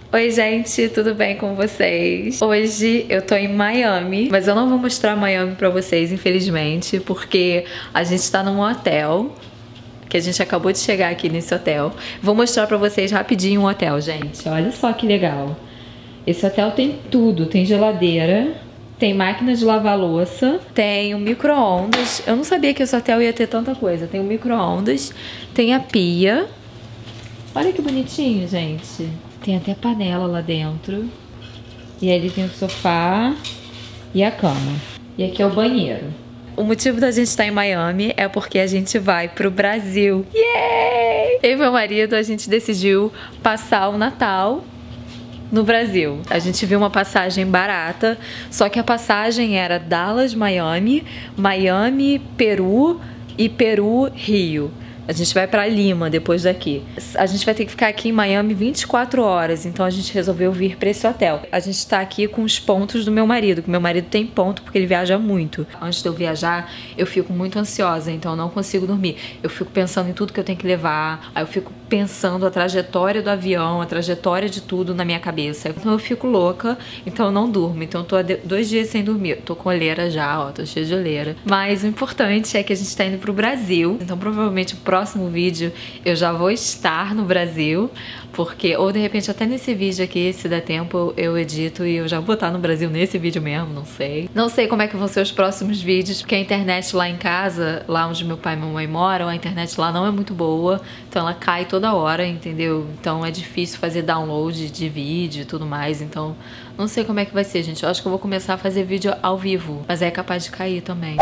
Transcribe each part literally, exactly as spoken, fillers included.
Oi gente, tudo bem com vocês? Hoje eu tô em Miami, mas eu não vou mostrar Miami pra vocês, infelizmente, porque a gente tá num hotel, que a gente acabou de chegar aqui nesse hotel. Vou mostrar pra vocês rapidinho o hotel, gente. Olha só que legal. Esse hotel tem tudo, tem geladeira, tem máquina de lavar louça, tem um micro-ondas. Eu não sabia que esse hotel ia ter tanta coisa. Tem um micro-ondas, tem a pia. Olha que bonitinho, gente. Tem até panela lá dentro. E aí tem o sofá e a cama. E aqui é o banheiro. O motivo da gente estar em Miami é porque a gente vai pro Brasil. Yay! Eu e meu marido, a gente decidiu passar o Natal no Brasil. A gente viu uma passagem barata, só que a passagem era Dallas, Miami, Miami, Peru e Peru, Rio. A gente vai pra Lima depois daqui. A gente vai ter que ficar aqui em Miami vinte e quatro horas, então a gente resolveu vir pra esse hotel. A gente tá aqui com os pontos do meu marido, que meu marido tem ponto porque ele viaja muito. Antes de eu viajar, eu fico muito ansiosa, então eu não consigo dormir. Eu fico pensando em tudo que eu tenho que levar, aí eu fico pensando a trajetória do avião, a trajetória de tudo na minha cabeça. Então eu fico louca, então eu não durmo. Então eu tô há dois dias sem dormir. Tô com olheira já, ó, tô cheia de olheira. Mas o importante é que a gente tá indo pro Brasil, então provavelmente o próximo próximo vídeo eu já vou estar no Brasil, porque, ou de repente até nesse vídeo aqui, se der tempo, eu edito e eu já vou estar no Brasil nesse vídeo mesmo, não sei. Não sei como é que vão ser os próximos vídeos, porque a internet lá em casa, lá onde meu pai e minha mãe moram, a internet lá não é muito boa, então ela cai toda hora, entendeu? Então é difícil fazer download de vídeo e tudo mais, então não sei como é que vai ser, gente. Eu acho que eu vou começar a fazer vídeo ao vivo, mas é capaz de cair também.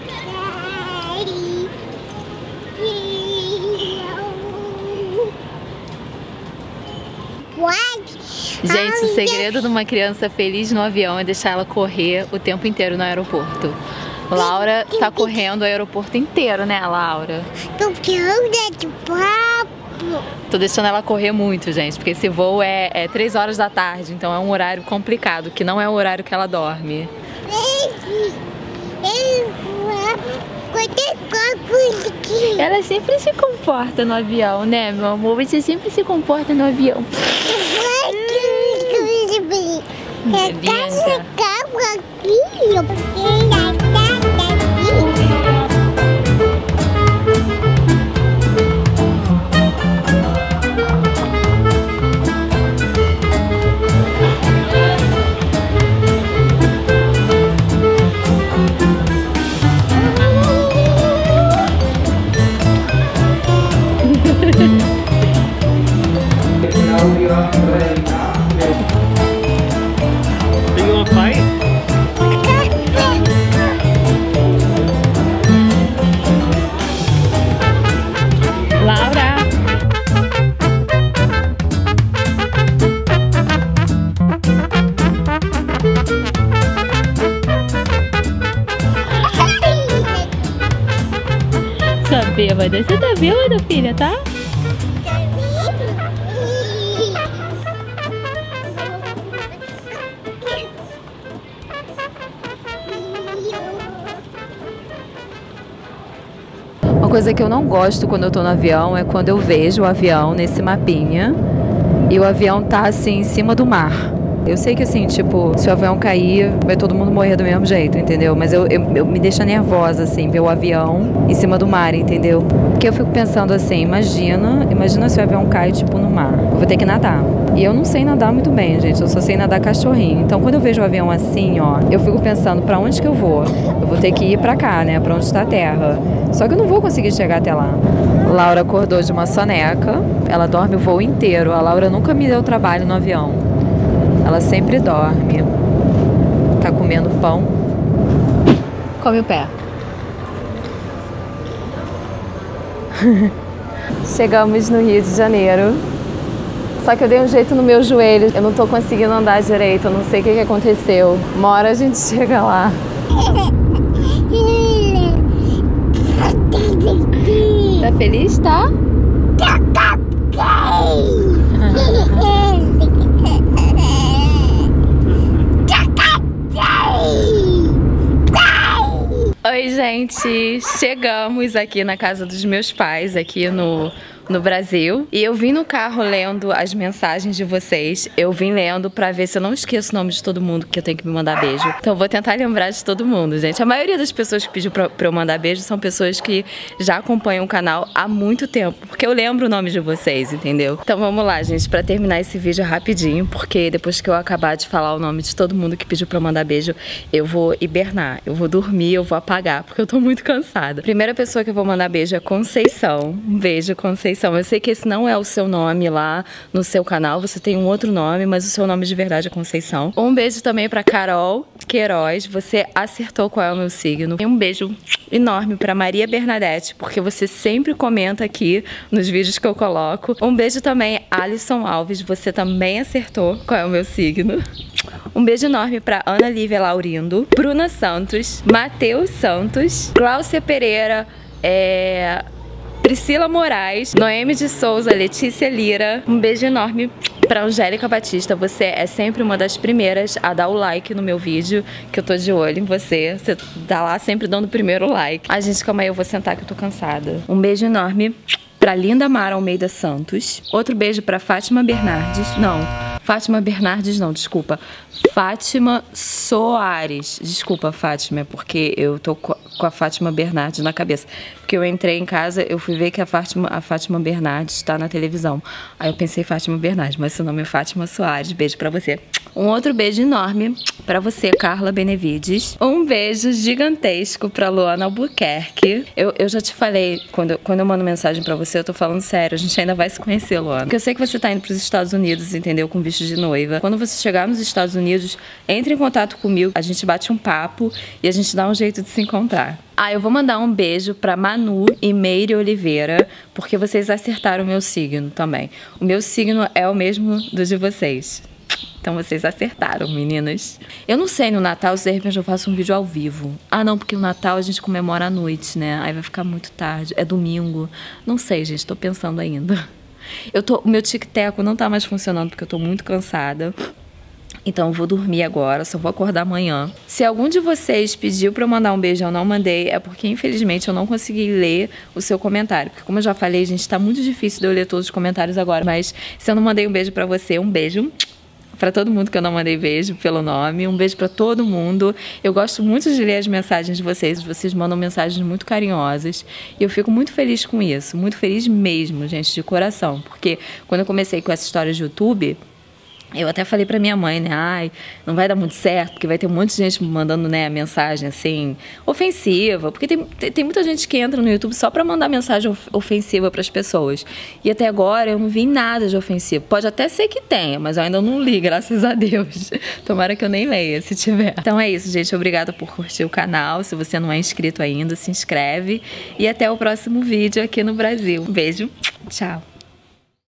Gente, o segredo de uma criança feliz no avião é deixar ela correr o tempo inteiro no aeroporto. Laura tá correndo o aeroporto inteiro, né, Laura? Tô deixando ela correr muito, gente, porque esse voo é, é três horas da tarde, então é um horário complicado, que não é o horário que ela dorme. Ela sempre se comporta no avião, né, meu amor? Você sempre se comporta no avião. Bêbada. Você tá bêbada, filha, tá? Uma coisa que eu não gosto quando eu tô no avião é quando eu vejo o avião nesse mapinha e o avião tá assim em cima do mar. Eu sei que assim, tipo, se o avião cair, vai todo mundo morrer do mesmo jeito, entendeu? Mas eu, eu, eu me deixa nervosa, assim, ver o avião em cima do mar, entendeu? Porque eu fico pensando assim, imagina, imagina se o avião cai, tipo, no mar. Eu vou ter que nadar. E eu não sei nadar muito bem, gente, eu só sei nadar cachorrinho. Então, quando eu vejo o avião assim, ó, eu fico pensando, pra onde que eu vou? Eu vou ter que ir pra cá, né, pra onde está a terra. Só que eu não vou conseguir chegar até lá. Laura acordou de uma soneca, ela dorme o voo inteiro. A Laura nunca me deu trabalho no avião. Ela sempre dorme. Tá comendo pão. Come o pé. Chegamos no Rio de Janeiro. Só que eu dei um jeito no meu joelho. Eu não tô conseguindo andar direito. Eu não sei o que que aconteceu. Uma hora a gente chega lá. Tá feliz, tá? Oi, gente! Chegamos aqui na casa dos meus pais, aqui no no Brasil. E eu vim no carro lendo as mensagens de vocês. Eu vim lendo pra ver se eu não esqueço o nome de todo mundo que eu tenho que me mandar beijo. Então eu vou tentar lembrar de todo mundo, gente. A maioria das pessoas que pediu pra, pra eu mandar beijo são pessoas que já acompanham o canal há muito tempo. Porque eu lembro o nome de vocês, entendeu? Então vamos lá, gente, pra terminar esse vídeo rapidinho. Porque depois que eu acabar de falar o nome de todo mundo que pediu pra eu mandar beijo, eu vou hibernar. Eu vou dormir, eu vou apagar. Porque eu tô muito cansada. Primeira pessoa que eu vou mandar beijo é Conceição. Um beijo, Conceição. Eu sei que esse não é o seu nome lá no seu canal. Você tem um outro nome, mas o seu nome de verdade é Conceição. Um beijo também pra Carol Queiroz. Você acertou qual é o meu signo. E um beijo enorme pra Maria Bernadette, porque você sempre comenta aqui nos vídeos que eu coloco. Um beijo também, Alisson Alves. Você também acertou qual é o meu signo. Um beijo enorme pra Ana Lívia Laurindo, Bruna Santos, Matheus Santos, Cláudia Pereira, é... Priscila Moraes, Noemi de Souza, Letícia Lira. Um beijo enorme pra Angélica Batista. Você é sempre uma das primeiras a dar o like no meu vídeo, que eu tô de olho em você. Você tá lá sempre dando o primeiro like. Ai, gente, calma aí, eu vou sentar que eu tô cansada. Um beijo enorme pra Linda Mara Almeida Santos. Outro beijo pra Fátima Bernardes. Não, Fátima Bernardes não, desculpa. Fátima Soares. Desculpa, Fátima, é porque eu tô com a Fátima Bernardes na cabeça. Porque eu entrei em casa, eu fui ver que a Fátima, a Fátima Bernardes tá na televisão. Aí eu pensei Fátima Bernardes, mas seu nome é Fátima Soares. Beijo pra você. Um outro beijo enorme pra você, Carla Benevides. Um beijo gigantesco pra Luana Albuquerque. Eu, eu já te falei, quando eu, quando eu mando mensagem pra você, eu tô falando sério. A gente ainda vai se conhecer, Luana. Porque eu sei que você tá indo pros Estados Unidos, entendeu? Com visto de noiva. Quando você chegar nos Estados Unidos, entre em contato comigo. A gente bate um papo e a gente dá um jeito de se encontrar. Ah, eu vou mandar um beijo pra Manu e Meire Oliveira, porque vocês acertaram o meu signo também. O meu signo é o mesmo do de vocês. Então vocês acertaram, meninas. Eu não sei, no Natal, se de repente eu faço um vídeo ao vivo. Ah, não, porque no Natal a gente comemora à noite, né? Aí vai ficar muito tarde. É domingo. Não sei, gente, tô pensando ainda. Eu tô, o meu tic-teco não tá mais funcionando porque eu tô muito cansada. Então eu vou dormir agora, só vou acordar amanhã. Se algum de vocês pediu pra eu mandar um beijo e eu não mandei, é porque infelizmente eu não consegui ler o seu comentário. Porque como eu já falei, gente, tá muito difícil de eu ler todos os comentários agora. Mas se eu não mandei um beijo pra você, um beijo pra todo mundo que eu não mandei beijo pelo nome. Um beijo pra todo mundo. Eu gosto muito de ler as mensagens de vocês. Vocês mandam mensagens muito carinhosas. E eu fico muito feliz com isso. Muito feliz mesmo, gente, de coração. Porque quando eu comecei com essa história de YouTube, eu até falei pra minha mãe, né, ai, não vai dar muito certo, porque vai ter um monte de gente mandando, né, mensagem, assim, ofensiva, porque tem, tem, tem muita gente que entra no YouTube só pra mandar mensagem of ofensiva pras pessoas, e até agora eu não vi nada de ofensivo. Pode até ser que tenha, mas eu ainda não li, graças a Deus. Tomara que eu nem leia, se tiver. Então é isso, gente, obrigada por curtir o canal. Se você não é inscrito ainda, se inscreve, e até o próximo vídeo aqui no Brasil. Um beijo, tchau!